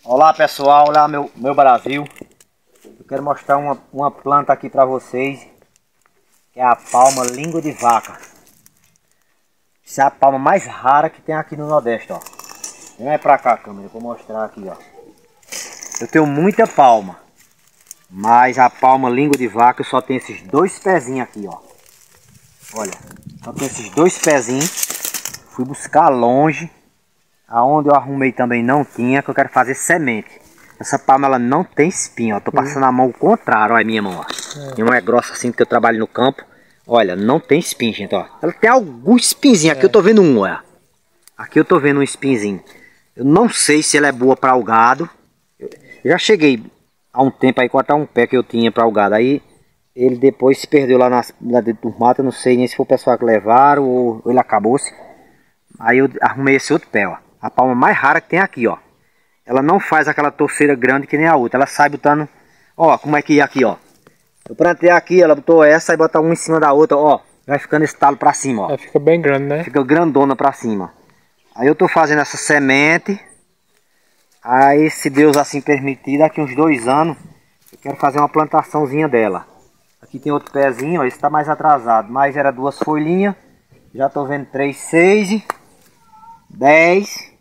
Olá pessoal, olá meu Brasil. Eu quero mostrar uma planta aqui para vocês, que é a palma língua de vaca. Essa é a palma mais rara que tem aqui no Nordeste, ó. Vem aí pra cá, câmera, eu vou mostrar aqui, ó. Eu tenho muita palma, mas a palma língua de vaca eu só tenho esses dois pezinhos aqui, ó. Olha, só tenho esses dois pezinhos. Fui buscar longe. Aonde eu arrumei também não tinha, que eu quero fazer semente. Essa palma ela não tem espinho, ó. Tô passando a mão ao contrário, olha minha mão, ó. Minha mão é grossa assim, porque eu trabalho no campo. Olha, não tem espinho, gente, ó. Ela tem algum espinzinho, aqui eu tô vendo um, olha. Aqui eu tô vendo um espinzinho. Eu não sei se ela é boa para o gado. Eu já cheguei há um tempo aí cortar um pé que eu tinha para o gado. Aí ele depois se perdeu lá dentro do mato, eu não sei nem se foi o pessoal que levaram ou ele acabou-se. Aí eu arrumei esse outro pé, ó. A palma mais rara que tem aqui, ó. Ela não faz aquela torceira grande que nem a outra. Ela sai botando... Ó, como é que é aqui, ó. Eu plantei aqui, ela botou essa e botou uma em cima da outra, ó. Vai ficando esse talo pra cima, ó. Ela fica bem grande, né? Fica grandona pra cima. Aí eu tô fazendo essa semente. Aí, se Deus assim permitir, daqui uns 2 anos, eu quero fazer uma plantaçãozinha dela. Aqui tem outro pezinho, ó. Esse tá mais atrasado. Mas era 2 folhinhas. Já tô vendo 3, 6, 10...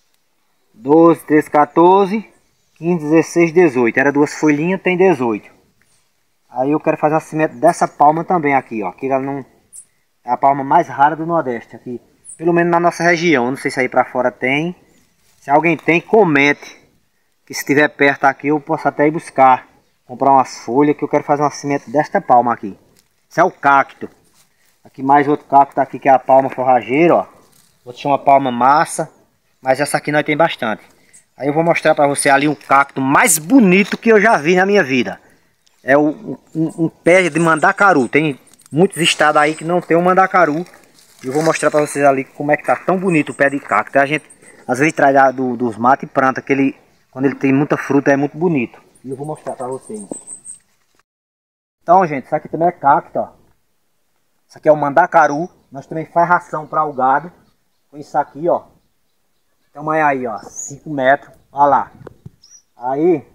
12, 13, 14, 15, 16, 18. Era 2 folhinhas, tem 18. Aí eu quero fazer uma semente dessa palma também aqui, ó. Que ela não... É a palma mais rara do Nordeste aqui. Pelo menos na nossa região. Não sei se aí pra fora tem. Se alguém tem, comente. Que se estiver perto aqui eu posso até ir buscar. Comprar umas folhas que eu quero fazer uma semente desta palma aqui. Esse é o cacto. Aqui mais outro cacto aqui que é a palma forrageira, ó. Outro chama palma massa. Mas essa aqui nós tem bastante. Aí eu vou mostrar para você ali um cacto mais bonito que eu já vi na minha vida. É um pé de mandacaru. Tem muitos estados aí que não tem um mandacaru. E eu vou mostrar para vocês ali como é que tá tão bonito o pé de cacto. A gente às vezes traz dos matos e planta. Que ele, quando ele tem muita fruta é muito bonito. E eu vou mostrar para vocês. Então gente, isso aqui também é cacto, ó. Isso aqui é o mandacaru. Nós também faz ração para o gado. Com isso aqui, ó. Tamanho aí, ó, 5 metros, olha lá. Aí,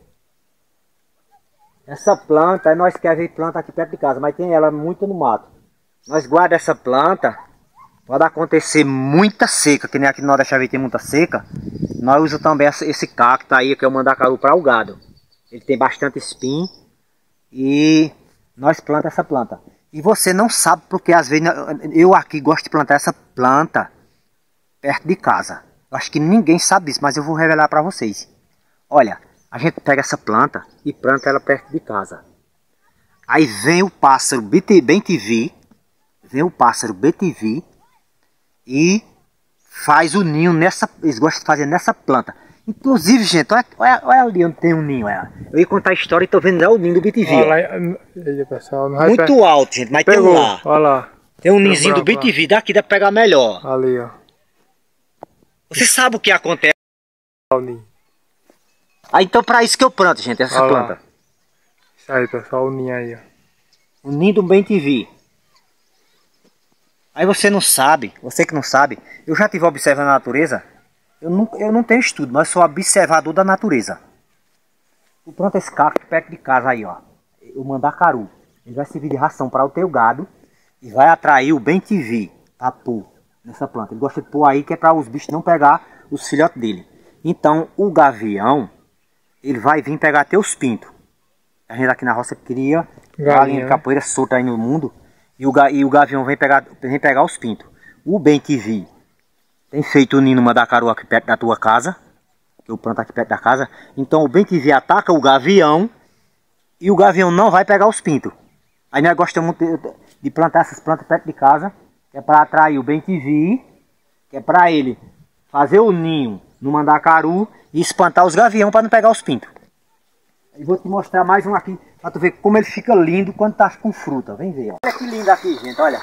essa planta, aí nós queremos ver planta aqui perto de casa, mas tem ela muito no mato. Nós guardamos essa planta, pode acontecer muita seca, que nem aqui no Nordeste tem muita seca. Nós usamos também esse cacto aí, que é o mandacaru para o gado. Ele tem bastante espinho e nós plantamos essa planta. E você não sabe porque às vezes eu aqui gosto de plantar essa planta perto de casa. Eu acho que ninguém sabe disso, mas eu vou revelar para vocês. Olha, a gente pega essa planta e planta ela perto de casa. Aí vem o pássaro bem-te-vi, e faz o ninho nessa, eles gostam de fazer nessa planta. Inclusive, gente, olha ali onde tem um ninho. Olha. Eu ia contar a história e tô vendo já o ninho do bem-te-vi. Olha, pessoal, não muito alto, gente, mas pegou, tem um lá. Olha lá. Tem um ninhozinho do bem-te-vi, daqui dá pra pegar melhor. Ali, ó. Você sabe o que acontece? Aí então para isso que eu planto, gente, essa planta. Isso aí, pessoal, o ninho aí, ó. O ninho do bem-te-vi. Aí você não sabe, você que não sabe, eu já estive observando a natureza. Eu não tenho estudo, mas sou observador da natureza. Eu planto esse cacto perto de casa aí, ó. O mandacaru. Ele vai servir de ração para o teu gado e vai atrair o bem-te-vi, papu. Nessa planta, ele gosta de pôr aí que é para os bichos não pegar os filhotes dele. Então o gavião, ele vai vir pegar teus pintos. A gente aqui na roça cria galinha de capoeira solta aí no mundo. E o gavião vem pegar os pintos. O bem-te-vi tem feito o ninho no mandacaru aqui perto da tua casa. Que eu planto aqui perto da casa. Então o bem-te-vi ataca o gavião. E o gavião não vai pegar os pintos. Aí nós gostamos muito de plantar essas plantas perto de casa. Que é para atrair o bem-te-vi, que é para ele fazer o ninho no mandacaru e espantar os gaviões para não pegar os pintos. E vou te mostrar mais um aqui, para tu ver como ele fica lindo quando tá com fruta. Vem ver, ó. Olha que lindo aqui, gente, olha.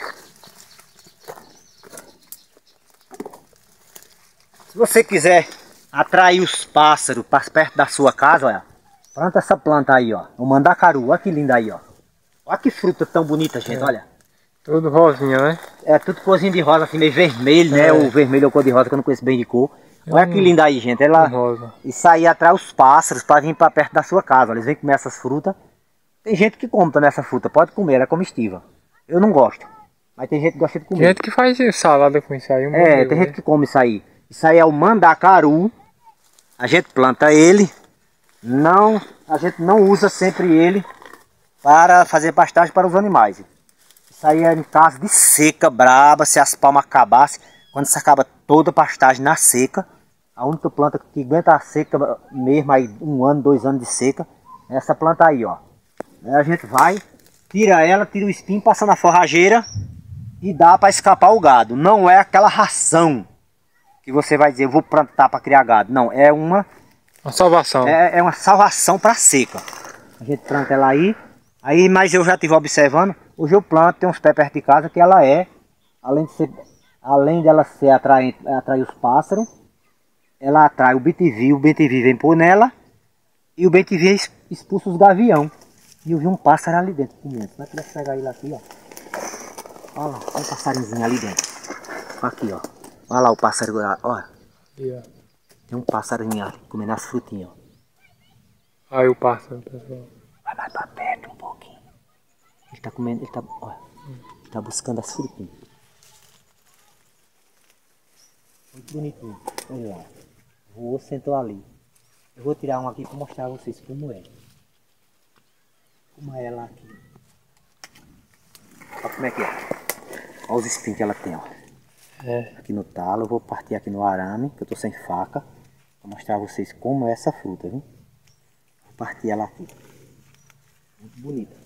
Se você quiser atrair os pássaros para perto da sua casa, olha, planta essa planta aí, ó, o mandacaru. Olha que lindo aí, ó. Olha que fruta tão bonita, gente, olha. Tudo rosinha, né? É tudo corzinho de rosa, assim, meio vermelho, né? O vermelho é o cor de rosa, que eu não conheço bem de cor. Olha que linda aí, gente. Isso aí atrai os pássaros para vir para perto da sua casa. Eles vêm comer essas frutas. Tem gente que come também essa fruta. Pode comer, ela é comestível. Eu não gosto. Mas tem gente que gosta de comer. Tem gente que faz salada com isso aí. Tem gente que come isso aí. Isso aí é o mandacaru. A gente planta ele. A gente não usa sempre ele para fazer pastagem para os animais. Isso aí é em caso de seca braba, se as palmas acabassem. Quando se acaba toda a pastagem na seca, a única planta que aguenta a seca mesmo, aí 1 ano, 2 anos de seca, é essa planta aí, ó. Aí a gente vai, tira ela, tira o espinho, passa na forrageira e dá para escapar o gado. Não é aquela ração que você vai dizer, eu vou plantar para criar gado. Não, é uma salvação. É uma salvação para a seca. A gente planta ela aí, mas eu já estive observando, hoje eu planto, tem uns pés perto de casa que ela além dela ser atrair os pássaros, ela atrai o bem-te-vi vem por nela, e o bem-te-vi expulsa os gavião. E eu vi um pássaro ali dentro comendo. Como é que vai pegar ele aqui, ó? Olha lá, olha o passarinho ali dentro. Aqui, ó. Olha lá o pássaro, ó. Yeah. Tem um passarinho ali comendo as frutinhas, ó. Aí o pássaro, pessoal. Vai mais pra perto um pouquinho. Ele tá comendo, ele tá buscando as frutinhas. Muito bonitinho. Olha lá. Voou, sentou ali. Eu vou tirar um aqui para mostrar a vocês como é. Como é ela aqui. Olha como é que é. Olha os espinhos que ela tem, ó. Aqui no talo. Eu vou partir aqui no arame, que eu tô sem faca. Para mostrar a vocês como é essa fruta, viu? Vou partir ela aqui. Muito bonita.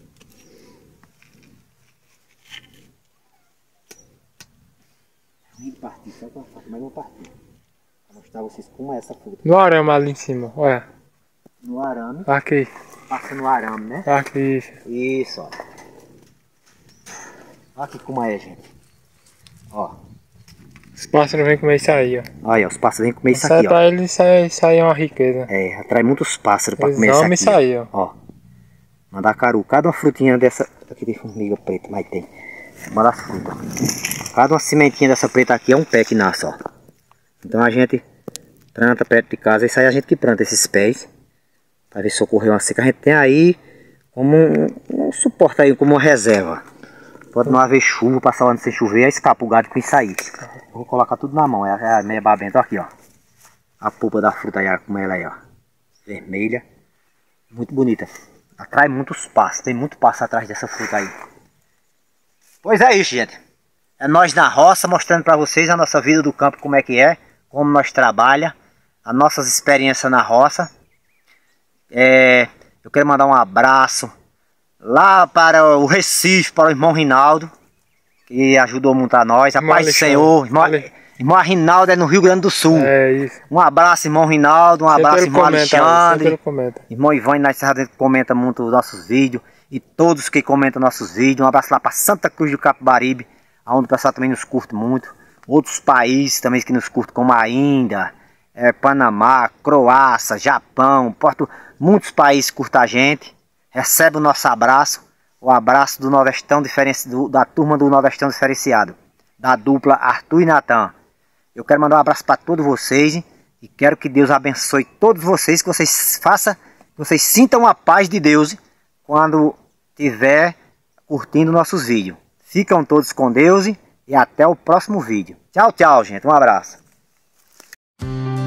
Nem partir, só com a faca, mas vou partir. Vou mostrar a vocês como é essa fruta. No arame ali em cima, olha. No arame. Aqui. Passa no arame, né? Aqui. Isso, ó. Olha aqui como é, gente. Ó. Os pássaros vêm comer isso aí, ó. Olha, os pássaros vêm comer isso aqui, ó. Pra eles isso aí é uma riqueza. Atrai muitos pássaros para comer isso aí, ó. Mandacaru. Cada uma frutinha dessa... Aqui tem formiga preta, mas tem. Uma das frutas. Cada uma sementinha dessa preta aqui é um pé que nasce, ó. Então a gente planta perto de casa. Isso aí a gente que planta esses pés. Para ver se ocorreu uma seca. A gente tem aí como um suporte aí, como uma reserva. Pode não haver chuva, passar o ano sem chover, aí escapa o gado com isso aí. Eu vou colocar tudo na mão. É a meia babenta aqui, ó. A polpa da fruta aí, como ela aí, ó. Vermelha. Muito bonita. Atrai muitos pássaros. Tem muito pássaro atrás dessa fruta aí. Pois é isso, gente. É nós na roça mostrando para vocês a nossa vida do campo, como é que é, como nós trabalhamos, as nossas experiências na roça. Eu quero mandar um abraço lá para o Recife, para o irmão Rinaldo, que ajudou muito a nós. A paz do Senhor. Irmão Rinaldo é no Rio Grande do Sul. É isso. Um abraço, irmão Rinaldo. Um abraço, irmão Alexandre. Irmão Ivone, nós comenta muito os nossos vídeos. E todos que comentam nossos vídeos. Um abraço lá para Santa Cruz do Capibaribe, onde o pessoal também nos curte muito. Outros países também que nos curtem, como a Índia, Panamá, Croácia, Japão, muitos países curtem a gente. Recebe o nosso abraço. O abraço do Nordestão da turma do Nordestão Diferenciado. Da dupla Arthur e Natan. Eu quero mandar um abraço para todos vocês. E quero que Deus abençoe todos vocês. Que vocês sintam a paz de Deus quando estiver curtindo nossos vídeos. Ficam todos com Deus e até o próximo vídeo. Tchau, tchau, gente. Um abraço.